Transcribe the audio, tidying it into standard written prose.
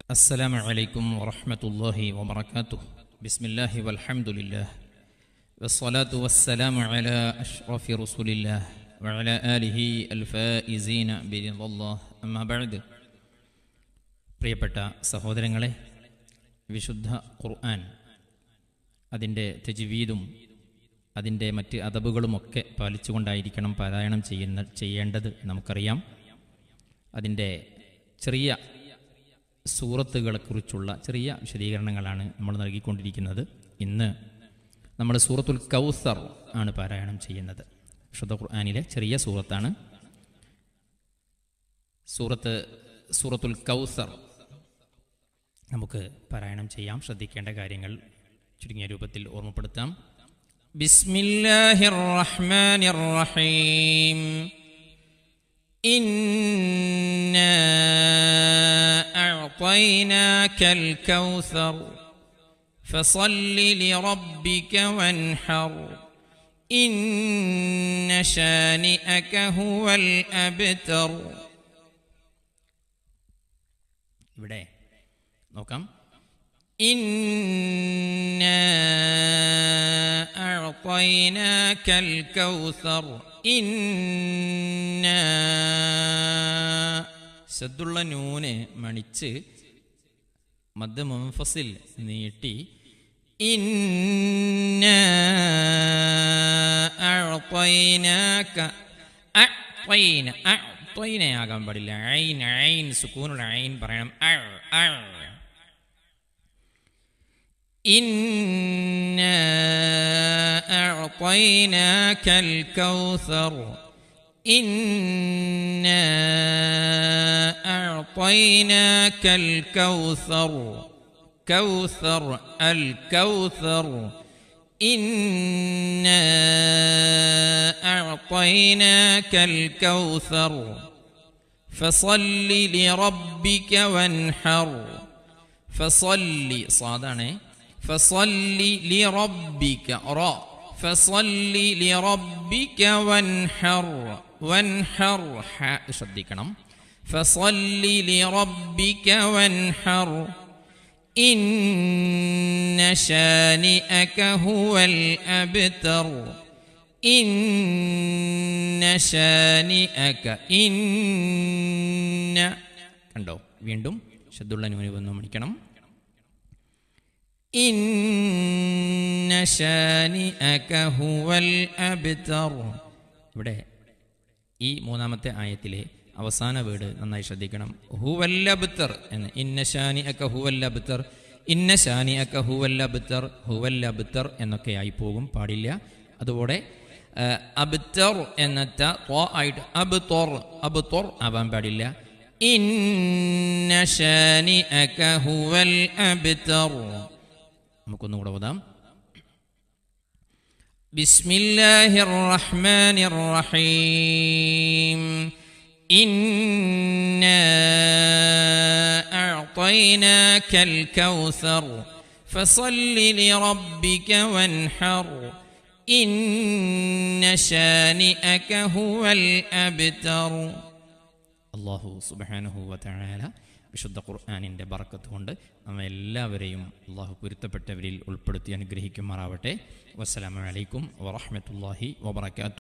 അസ്സലാമു അലൈക്കും വറഹ്മത്തുള്ളാഹി വബറകാതുഹു. ബിസ്മില്ലാഹി വൽഹംദുലില്ലാഹ് വസ്സലാത്തു വസ്സലാമു അലാ അഷ്റഫി റസൂലില്ലാഹ് വഅലാ ആലിഹി അൽഫായിസീന ബിറിദല്ലാഹ്. അമ്മാ ബഅദ്. പ്രിയപ്പെട്ട സഹോദരങ്ങളെ, വിശുദ്ധ ഖുർആൻ അതിൻ്റെ തജ്വീദും അതിൻ്റെ മറ്റ് അദബുകളുമൊക്കെ പാലിച്ചുകൊണ്ടായിരിക്കണം പാരായണം ചെയ്യേണ്ടത് നമുക്കറിയാം. അതിൻ്റെ ചെറിയ സൂറത്തുകളെക്കുറിച്ചുള്ള ചെറിയ വിശദീകരണങ്ങളാണ് നമ്മൾ നൽകിക്കൊണ്ടിരിക്കുന്നത്. ഇന്ന് നമ്മൾ സൂറത്തുൽ കൗസർ ആണ് പാരായണം ചെയ്യുന്നത്. വിശുദ്ധ ഖുർആനിലെ ചെറിയ സൂറത്താണ് സൂറത്തുൽ കൗസർ. നമുക്ക് പാരായണം ചെയ്യാം. ശ്രദ്ധിക്കേണ്ട കാര്യങ്ങൾ ചുരുങ്ങിയ രൂപത്തിൽ ഓർമ്മപ്പെടുത്താം. ബിസ്മില്ലാഹിർ റഹ്മാനിർ റഹീം. ഇന്നാ അഅ്തൈനാകൽ കൗസർ ഫസല്ലി ലിറബ്ബിക വൻഹർ ഇന്ന ശാനിഅക ഹുവൽ അബ്തർ. ഇവിടെ നോക്കാം. ഇന്നാ അഅ്തൈനാകൽ കൗസർ. ഇന്നാ സദ്ദുള്ള നൂന് മണിച്ച് മദ് മുൻഫസിൽ നീട്ടി ഇന്നാ അഅ്തൈനാക. അഅ്തൈനയാകാൻ പാടില്ല. ഐൻ സുകൂനുള്ള ഐൻ പറയണം. ഇന്നാ അഅ്തൈനാകൽ കൗസർ. ഇന്നാ അഅ്തൈനാകൽ കൗസർ. കൗസർ അൽ കൗസർ. ഇന്നാ അഅ്തൈനാകൽ കൗസർ ഫസല്ലി ലിറബ്ബിക വൻഹർ. ഫസല്ലി സാദാണ്. ഫസല്ലി ലിറബ്ബിക റ. ഫസല്ലി ലിറബ്ബിക വൻഹർ. വൻഹർ ഹ ശ്രദ്ധിക്കണം. ഫസല്ലി ലിറബ്ബിക വൻഹർ ഇന്ന ശാനിഅക ഹുവൽ അബ്തർ. ഇന്ന ശാനിഅക. ഇന്ന കണ്ടോ, വീണ്ടും ശദ്ദുള്ള നൂന് വന്നു മണിക്കണം. ഇന്ന ശാനിഅക ഹുവൽ അബ്തർ. ഇവിടെ ഈ മൂന്നാമത്തെ ആയത്തിലെ അവസാന വേർഡ് നന്നായി ശ്രദ്ധിക്കണം. ഹുവൽ അബ്തർ എന്ന്. ഇന്ന ശാനിഅക ഹുവൽ അബ്തർ. ഇന്ന ശാനിഅക ഹുവൽ അബ്തർ. ഹുവൽ അബ്തർ എന്നൊക്കെ ആയി പോകും, പാടില്ല. അതുപോലെ അബ്തർ എന്ന ആയിട്ട് അബ്തർ അബ്തർ ആവാൻ പാടില്ല. ഇന്ന ശാനിഅക ഹുവൽ അബ്തർ. നമുക്കൊന്നുകൂടെ ഓതാം. ബിസ്മില്ലാഹിർ റഹ്മാനിർ റഹീം. ഇന്നാ അഅ്തൈനാകൽ കൗസർ ഫസല്ലി ലിറബ്ബിക വൻഹർ ഇന്ന ശാനിഅക ഹുവൽ അബ്തർ. അല്ലാഹു സുബ്ഹാനഹു വ തആല വിശുദ്ധ ഖുർആനിൻ്റെ ബറക്കത്ത് കൊണ്ട് നമ്മെ എല്ലാവരെയും അള്ളാഹു പൊരുത്തപ്പെട്ടവരിൽ ഉൾപ്പെടുത്തി അനുഗ്രഹിക്കുമാറാവട്ടെ. വസ്സലാമു അലൈക്കും വറഹ്മത്തുള്ളാഹി വബറകാതുഹു.